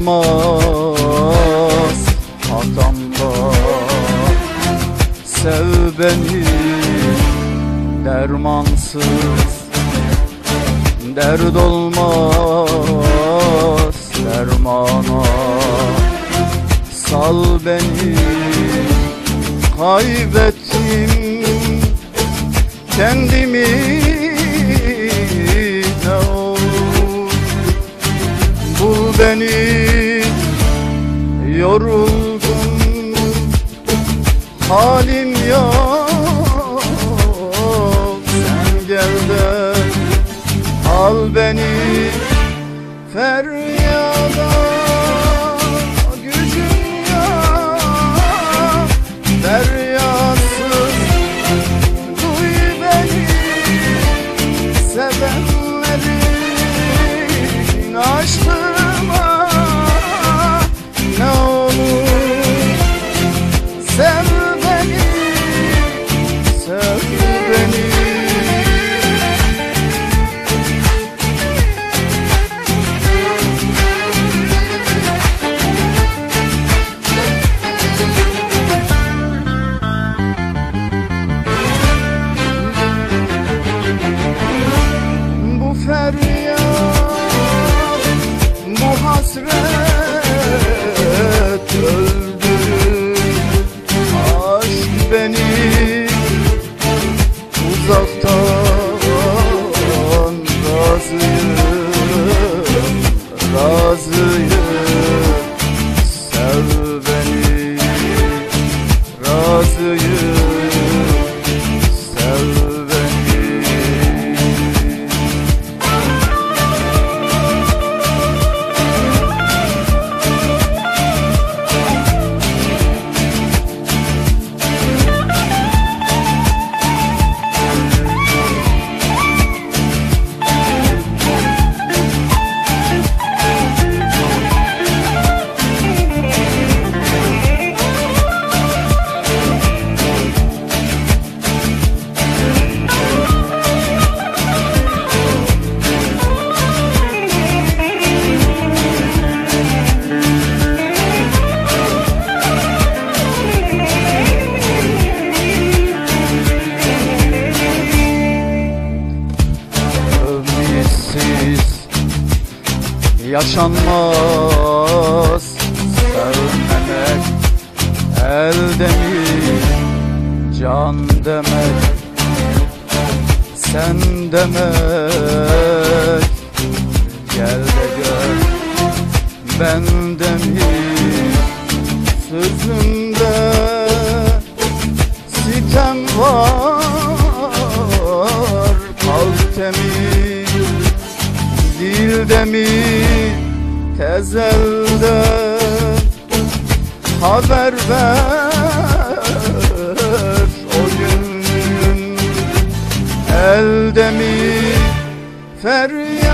olmaz hatamda. Sev beni dermansız, derd olmaz dermana. Sal beni, kaybettim kendimi, ne olur bul beni. Yoruldum, halim yok, sen gel de al beni. Feryada gücüm yok, feryasız duy beni. Sevenlerin aşkıma ne olur sev beni, sev beni. Bu feryat, bu hasret öldürür aşk beni. Uzaktan razıyım, razıyım, sev beni. Razıyım, sev beni. Yaşanmaz sevmemek, elde mi can demek, sen demek. Gel de gör bende mi, sözümde sitem var, kalpte mi dilde mi, tezelde haber ver. O gün elde mi feryat.